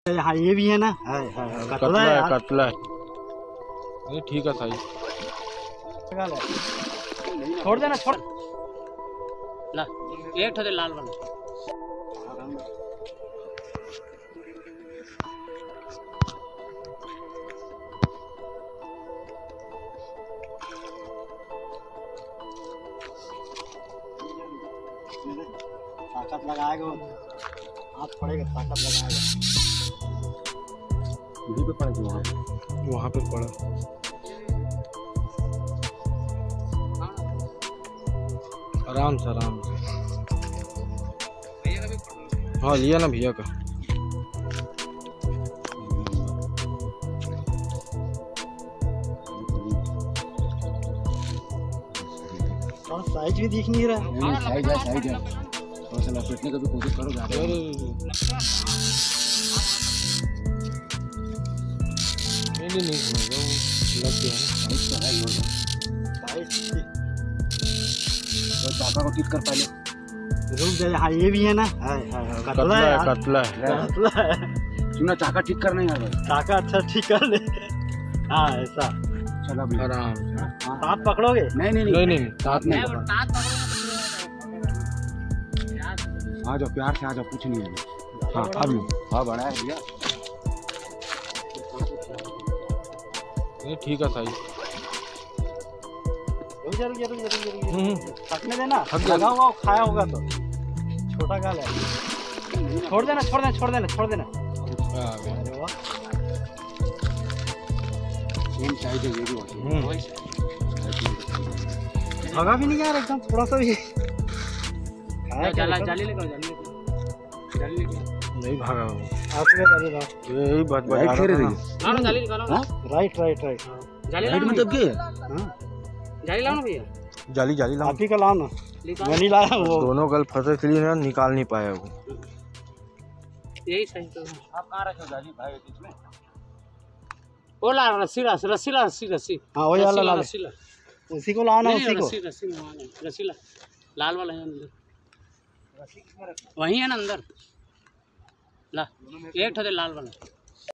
हाँ ये भी है ना। कतला है, कतला है। ये ठीक है सही। छोड़ देना, छोड़ ला एक ठो दे लाल वाला। ताकत लगाएगा, हाथ पड़ेगा, ताकत लगाएगा। यहीं पे पड़ेगा, वहाँ पे पड़ा। आराम से, आराम से। हाँ लिया ना भैया का। साइज भी दिख नहीं रहा है। साइज है, साइज है। थोड़ा सा लपेटने का भी कोशिश करो। नहीं लग गया है। साइज तो है ही होगा। साइज तो चाका को ठीक कर पहले। रुक जाए। हाँ ये भी है ना। कतला है, कतला है। कतला है। सुना चाका ठीक करना है यार। चाका अच्छा ठीक कर ले। हाँ ऐसा। चलो अभी आराम से। हाथ पकड़ोगे? नहीं नहीं नहीं नहीं, साथ में। आ जाओ, प्यार से आ जाओ, कुछ नहीं है। हाँ अब लो। हाँ बड़ा है भैया। ये ठीक है सही। रुक जा। थकने देना। थक गया। लगा हुआ खाया होगा तो। छोटा गाल है। छोड़ देना। अरे वाह। सेम साइज है ये भी होती है। भगा भी नहीं यार एकदम, थोड़ा सा भी। जाली लेकर नहीं भागा वो। यही बात बता राइट खेल रही है। हाँ जाली निकालो। राइट। जाली राइट लाओ में ना, दब गए। जाली लाओ ना भैया। जाली लाओ। आप ही का लाओ ना। मैं नहीं लाया वो। दोनों गल फंसे इसलिए ना निकाल नहीं पाया वो। यही सही तो। आप कहाँ रखे हो जाली भाई बीच में? वो ला रस्सी। हाँ वही वाला ला ले। रस्सी ला। उसी को लाओ ना, नहीं, उसी को। रस्सी ला। लाल वाला है अंदर, वही है ना अंदर। ला एक ठो दे लाल वाला।